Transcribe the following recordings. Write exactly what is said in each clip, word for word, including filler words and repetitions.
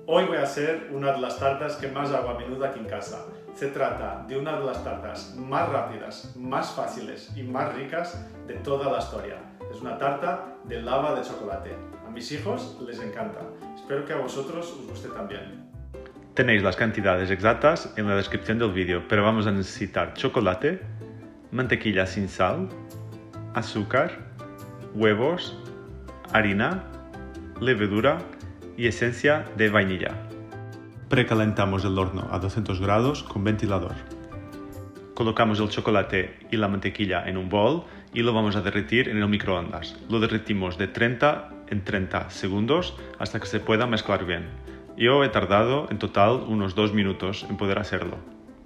Hoy voy a hacer una de las tartas que más hago a menudo aquí en casa. Se trata de una de las tartas más rápidas, más fáciles y más ricas de toda la historia. Es una tarta de lava de chocolate. A mis hijos les encanta. Espero que a vosotros os guste también. Tenéis las cantidades exactas en la descripción del vídeo, pero vamos a necesitar chocolate, mantequilla sin sal, azúcar, huevos, harina, levadura y esencia de vainilla. Precalentamos el horno a doscientos grados con ventilador. Colocamos el chocolate y la mantequilla en un bol y lo vamos a derretir en el microondas. Lo derretimos de treinta en treinta segundos hasta que se pueda mezclar bien. Yo he tardado en total unos dos minutos en poder hacerlo.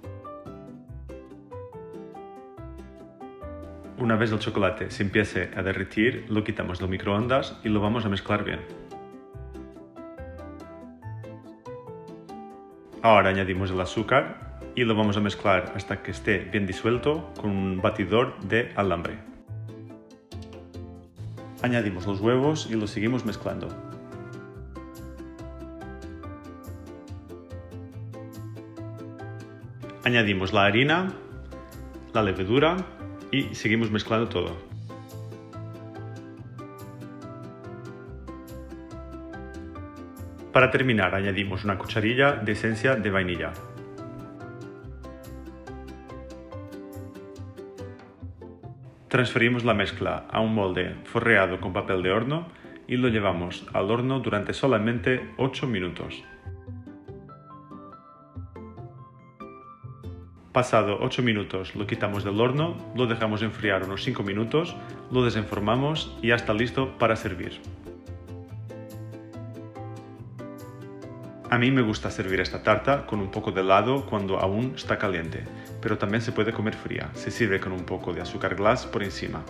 Una vez el chocolate se empiece a derretir, lo quitamos del microondas y lo vamos a mezclar bien. Ahora añadimos el azúcar y lo vamos a mezclar hasta que esté bien disuelto con un batidor de alambre. Añadimos los huevos y los seguimos mezclando. Añadimos la harina, la levadura y seguimos mezclando todo. Para terminar, añadimos una cucharilla de esencia de vainilla. Transferimos la mezcla a un molde forreado con papel de horno y lo llevamos al horno durante solamente ocho minutos. Pasado ocho minutos lo quitamos del horno, lo dejamos enfriar unos cinco minutos, lo desenformamos y ya está listo para servir. A mí me gusta servir esta tarta con un poco de helado cuando aún está caliente, pero también se puede comer fría. Se sirve con un poco de azúcar glass por encima.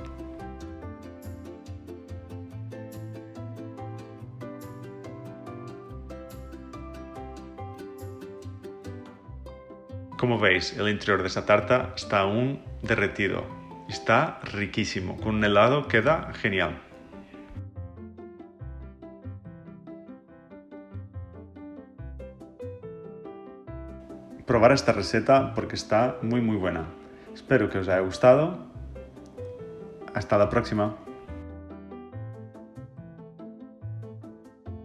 Como veis, el interior de esta tarta está aún derretido. Está riquísimo. Con un helado queda genial. Probar esta receta porque está muy muy buena. Espero que os haya gustado. Hasta la próxima.